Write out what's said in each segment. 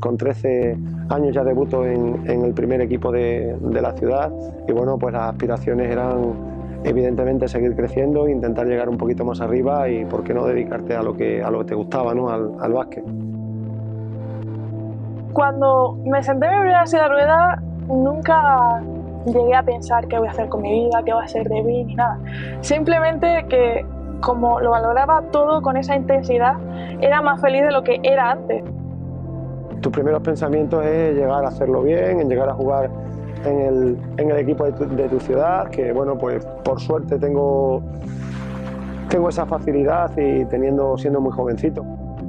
con 13 años ya debuto en el primer equipo de la ciudad y bueno, pues las aspiraciones eran evidentemente seguir creciendo, intentar llegar un poquito más arriba y por qué no dedicarte a lo que te gustaba, ¿no? Al básquet. Cuando me senté en mi primera silla de ruedas, nunca llegué a pensar qué voy a hacer con mi vida, qué voy a hacer de mí, ni nada. Simplemente que como lo valoraba todo con esa intensidad, era más feliz de lo que era antes. Tus primeros pensamientos es llegar a hacerlo bien, en llegar a jugar en el equipo de tu ciudad, que bueno, pues por suerte tengo esa facilidad y siendo muy jovencito.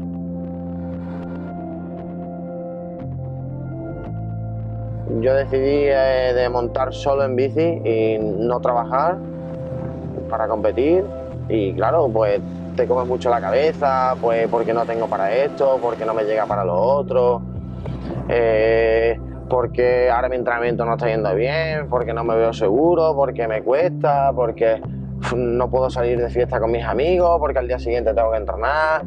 Yo decidí de montar solo en bici y no trabajar para competir y claro, pues te comes mucho la cabeza, pues porque no tengo para esto, porque no me llega para lo otro, porque ahora mi entrenamiento no está yendo bien, porque no me veo seguro, porque me cuesta, porque no puedo salir de fiesta con mis amigos, porque al día siguiente tengo que entrenar.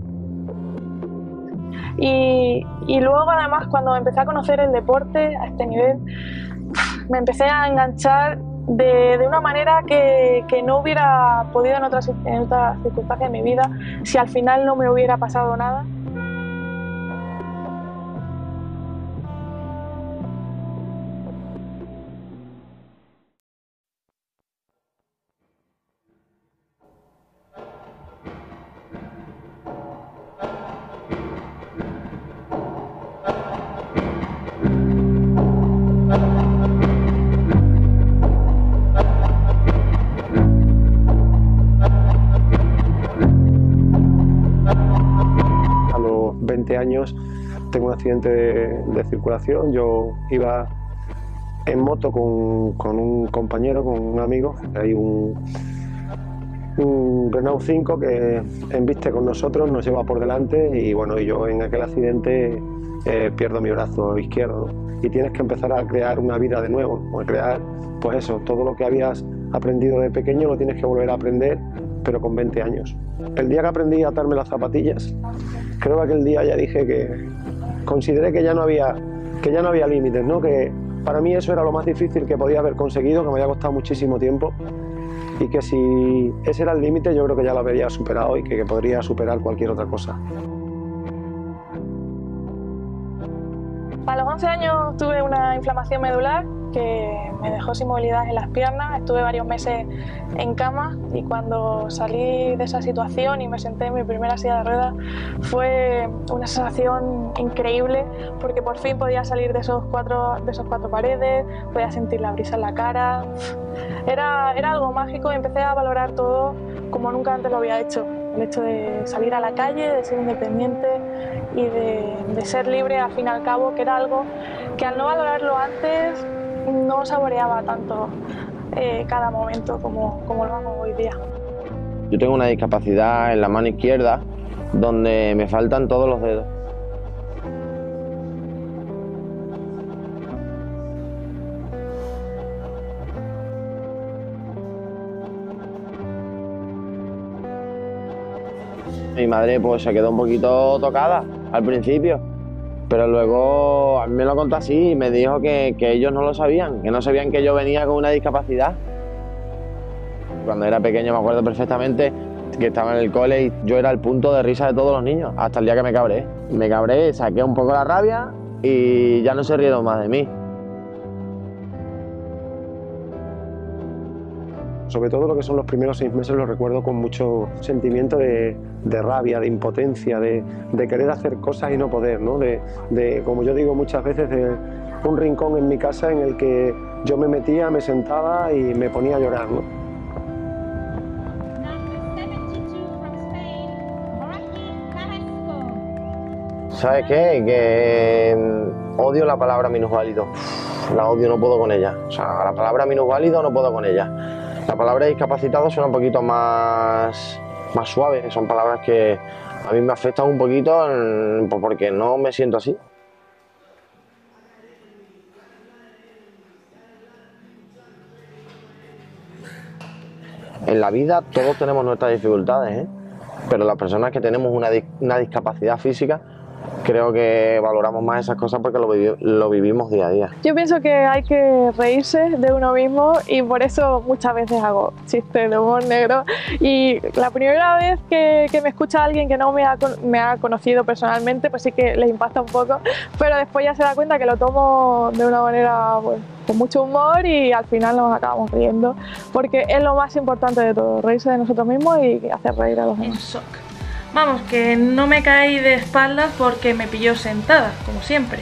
Y luego además cuando empecé a conocer el deporte a este nivel, me empecé a enganchar de una manera que no hubiera podido en otras circunstancias de mi vida si al final no me hubiera pasado nada. A los 20 años tengo un accidente de circulación. Yo iba en moto con un compañero, con un amigo. Hay un Renault 5 que embiste con nosotros, nos lleva por delante y bueno, yo en aquel accidente pierdo mi brazo izquierdo, ¿no? Y tienes que empezar a crear una vida de nuevo, ¿no? A crear, pues eso, todo lo que habías aprendido de pequeño lo tienes que volver a aprender, pero con 20 años. El día que aprendí a atarme las zapatillas, creo que aquel día ya dije que consideré que ya no había límites, ¿no? Que para mí eso era lo más difícil que podía haber conseguido, que me había costado muchísimo tiempo y que si ese era el límite yo creo que ya lo había superado y que podría superar cualquier otra cosa. A los 11 años tuve una inflamación medular que me dejó sin movilidad en las piernas, estuve varios meses en cama y cuando salí de esa situación y me senté en mi primera silla de ruedas fue una sensación increíble porque por fin podía salir de esos cuatro paredes, podía sentir la brisa en la cara, era algo mágico y empecé a valorar todo como nunca antes lo había hecho. El hecho de salir a la calle, de ser independiente y de ser libre al fin y al cabo, que era algo que al no valorarlo antes no saboreaba tanto cada momento como lo hago hoy día. Yo tengo una discapacidad en la mano izquierda donde me faltan todos los dedos. Mi madre pues se quedó un poquito tocada al principio, pero luego a mí me lo contó así y me dijo que ellos no lo sabían, que no sabían que yo venía con una discapacidad. Cuando era pequeño me acuerdo perfectamente que estaba en el cole y yo era el punto de risa de todos los niños, hasta el día que me cabré. Me cabré, saqué un poco la rabia y ya no se rieron más de mí. Sobre todo lo que son los primeros 6 meses lo recuerdo con mucho sentimiento de rabia, de impotencia, de querer hacer cosas y no poder, ¿no? De, como yo digo muchas veces, de un rincón en mi casa en el que yo me metía, me sentaba y me ponía a llorar, ¿no? ¿Sabes qué? Que odio la palabra minusválido. La odio, no puedo con ella. O sea, la palabra minusválido no puedo con ella. La palabra discapacitado suena un poquito más suave. Son palabras que a mí me afectan un poquito porque no me siento así. En la vida todos tenemos nuestras dificultades, ¿eh? Pero las personas que tenemos una discapacidad física creo que valoramos más esas cosas porque lo vivimos día a día. Yo pienso que hay que reírse de uno mismo y por eso muchas veces hago chistes de humor negro. Y la primera vez que me escucha alguien que no me ha conocido personalmente, pues sí que le impacta un poco, pero después ya se da cuenta que lo tomo de una manera pues, con mucho humor y al final nos acabamos riendo, porque es lo más importante de todo, reírse de nosotros mismos y hacer reír a los demás. En shock. Vamos, que no me caí de espaldas porque me pilló sentada, como siempre.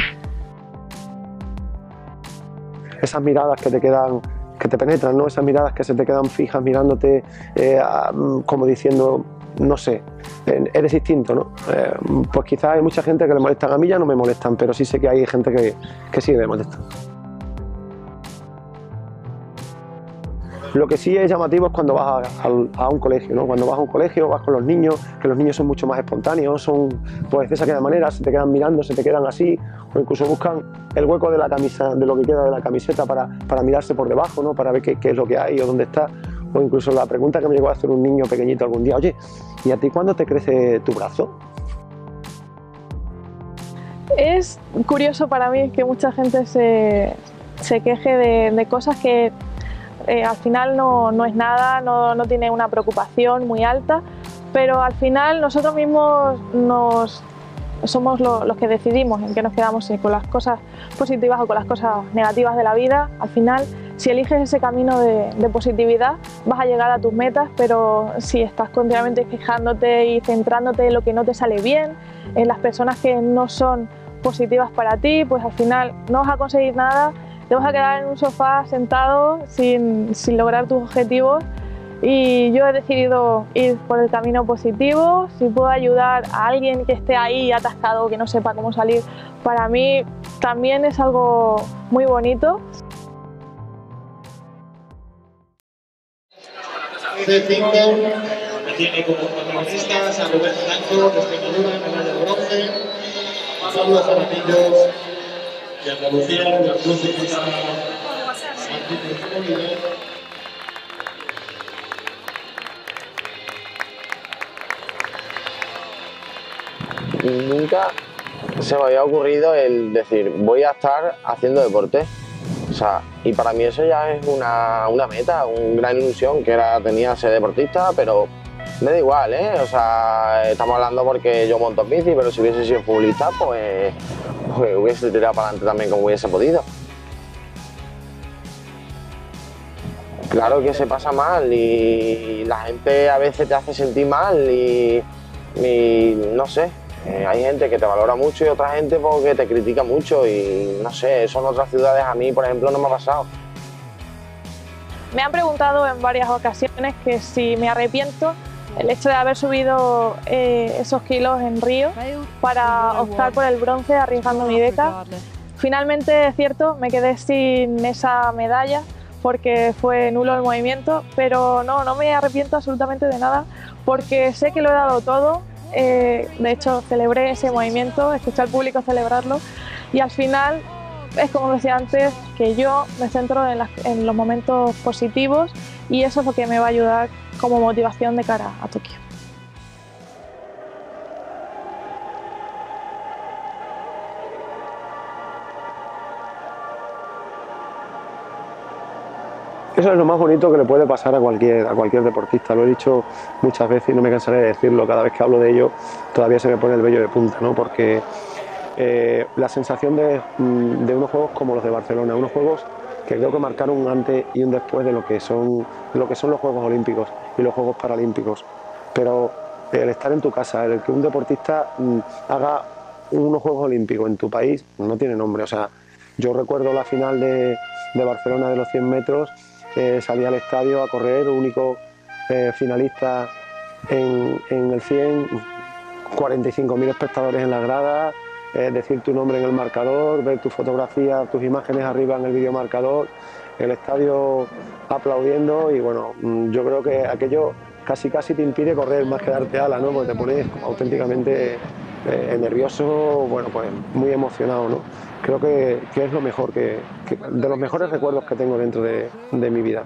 Esas miradas que te quedan, que te penetran, ¿no? Esas miradas que se te quedan fijas mirándote, como diciendo, no sé, eres distinto, ¿no? Pues quizás hay mucha gente que le molestan, a mí ya no me molestan, pero sí sé que hay gente que sí le molesta. Lo que sí es llamativo es cuando vas a un colegio, ¿no? Cuando vas a un colegio, vas con los niños, que los niños son mucho más espontáneos, son pues de esa manera, se te quedan mirando, se te quedan así, o incluso buscan el hueco de la camisa, de lo que queda de la camiseta para mirarse por debajo, ¿no? Para ver qué es lo que hay o dónde está. O incluso la pregunta que me llegó a hacer un niño pequeñito algún día, oye, ¿y a ti cuándo te crece tu brazo? Es curioso para mí que mucha gente se queje de cosas que al final no es nada, no tiene una preocupación muy alta, pero al final nosotros mismos somos los que decidimos en qué nos quedamos, si con las cosas positivas o con las cosas negativas de la vida. Al final, si eliges ese camino de positividad, vas a llegar a tus metas, pero si estás continuamente fijándote y centrándote en lo que no te sale bien, en las personas que no son positivas para ti, pues al final no vas a conseguir nada. Te vas a quedar en un sofá sentado sin lograr tus objetivos y yo he decidido ir por el camino positivo. Si puedo ayudar a alguien que esté ahí atascado, que no sepa cómo salir, para mí también es algo muy bonito. C5 que tiene como protagonistas a Rubén Blanco, que está en la medalla de bronce, a Pablo Zaranillos y Andalucía, la cruz de cristal. Nunca se me había ocurrido el decir, voy a estar haciendo deporte. O sea, y para mí eso ya es una meta, una gran ilusión que tenía ser deportista, pero me da igual, ¿eh? O sea, estamos hablando porque yo monto en bici, pero si hubiese sido futbolista, pues hubiese tirado para adelante también como hubiese podido. Claro que se pasa mal y la gente a veces te hace sentir mal y no sé, hay gente que te valora mucho y otra gente porque te critica mucho y no sé, eso en otras ciudades a mí, por ejemplo, no me ha pasado. Me han preguntado en varias ocasiones que si me arrepiento el hecho de haber subido esos kilos en Río para optar por el bronce arriesgando mi beca. Finalmente, es cierto, me quedé sin esa medalla porque fue nulo el movimiento, pero no me arrepiento absolutamente de nada porque sé que lo he dado todo. De hecho, celebré ese movimiento, escuché al público celebrarlo y al final es como decía antes, que yo me centro en los momentos positivos y eso es lo que me va a ayudar como motivación de cara a Tokio. Eso es lo más bonito que le puede pasar a cualquier deportista. Lo he dicho muchas veces y no me cansaré de decirlo. Cada vez que hablo de ello todavía se me pone el vello de punta, ¿no? Porque la sensación de unos juegos como los de Barcelona, unos juegos que creo que marcaron un antes y un después de lo que son los Juegos Olímpicos y los Juegos Paralímpicos. Pero el estar en tu casa, el que un deportista haga unos Juegos Olímpicos en tu país, no tiene nombre. O sea, yo recuerdo la final de Barcelona de los 100 metros, salí al estadio a correr, único finalista en el 100, 45.000 espectadores en la grada, decir tu nombre en el marcador, ver tu fotografía, tus imágenes arriba en el videomarcador, el estadio aplaudiendo y bueno, yo creo que aquello casi te impide correr más que darte ala, ¿no? Porque te pones auténticamente nervioso, bueno, pues muy emocionado, ¿no? Creo que es lo mejor, de los mejores recuerdos que tengo dentro de mi vida.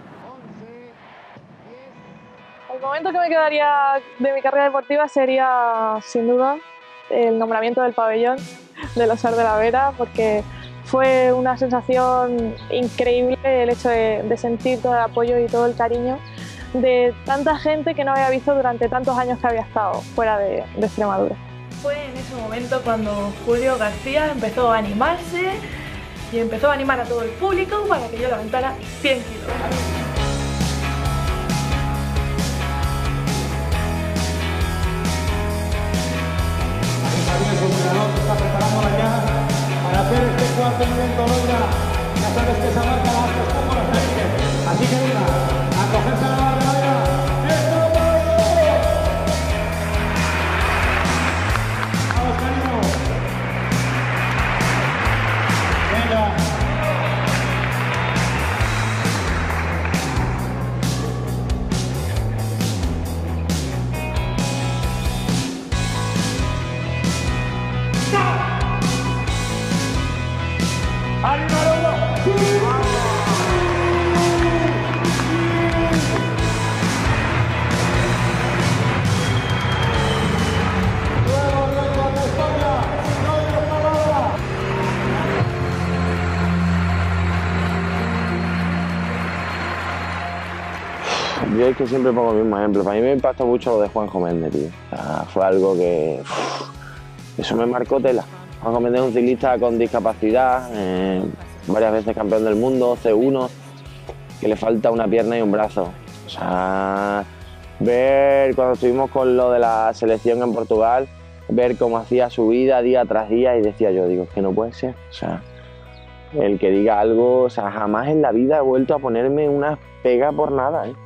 El momento que me quedaría de mi carrera deportiva sería, sin duda, el nombramiento del pabellón del Ossar de la Vera, porque fue una sensación increíble el hecho de sentir todo el apoyo y todo el cariño de tanta gente que no había visto durante tantos años que había estado fuera de Extremadura. Fue en ese momento cuando Julio García empezó a animarse y empezó a animar a todo el público para que yo levantara 100 kilos. El entrenador se está preparando ya para hacer este cuarto intento, Loira. Ya sabes que esa marca la haces como las narices. Así que venga, a cogerse la barra de Loira. ¡Esto lo puedo! ¡Vamos, cariño! Venga. Yo es que siempre pongo el mismo ejemplo. Para mí me impactó mucho lo de Juanjo Méndez, tío. O sea, fue algo que... eso me marcó tela. Juanjo Méndez es un ciclista con discapacidad, varias veces campeón del mundo, C1, que le falta una pierna y un brazo. O sea, ver cuando estuvimos con lo de la selección en Portugal, ver cómo hacía su vida día tras día y decía yo, digo, es que no puede ser. O sea, el que diga algo, o sea, jamás en la vida he vuelto a ponerme una pega por nada, ¿eh?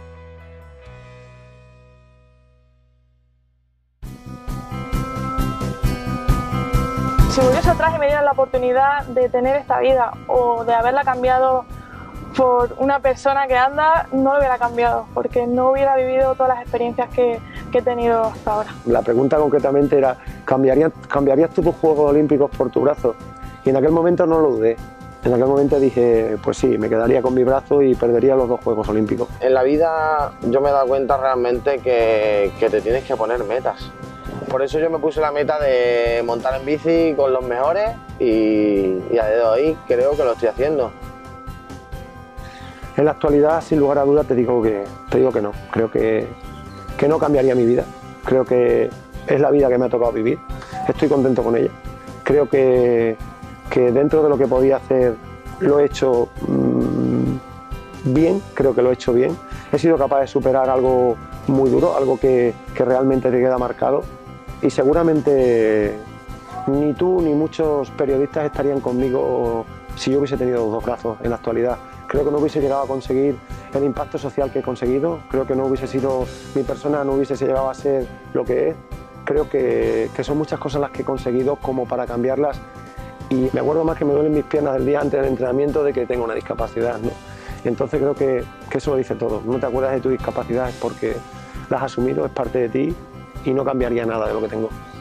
Si volviese atrás y me dieran la oportunidad de tener esta vida o de haberla cambiado por una persona que anda, no lo hubiera cambiado, porque no hubiera vivido todas las experiencias que he tenido hasta ahora. La pregunta concretamente era, ¿cambiarías tú tus Juegos Olímpicos por tu brazo? Y en aquel momento no lo dudé. En aquel momento dije, pues sí, me quedaría con mi brazo y perdería los 2 Juegos Olímpicos. En la vida yo me he dado cuenta realmente que te tienes que poner metas. Por eso yo me puse la meta de montar en bici con los mejores y a día de hoy creo que lo estoy haciendo. En la actualidad, sin lugar a dudas, te digo que no. Creo que no cambiaría mi vida. Creo que es la vida que me ha tocado vivir. Estoy contento con ella. Creo que dentro de lo que podía hacer lo he hecho bien. Creo que lo he hecho bien. He sido capaz de superar algo muy duro, algo que realmente te queda marcado. Y seguramente ni tú ni muchos periodistas estarían conmigo si yo hubiese tenido los 2 brazos en la actualidad. Creo que no hubiese llegado a conseguir el impacto social que he conseguido. Creo que no hubiese sido mi persona, no hubiese llegado a ser lo que es. Creo que son muchas cosas las que he conseguido como para cambiarlas. Y me acuerdo más que me duelen mis piernas el día antes del entrenamiento de que tengo una discapacidad, ¿no? Entonces creo que eso lo dice todo. No te acuerdas de tu discapacidad es porque la has asumido, es parte de ti y no cambiaría nada de lo que tengo.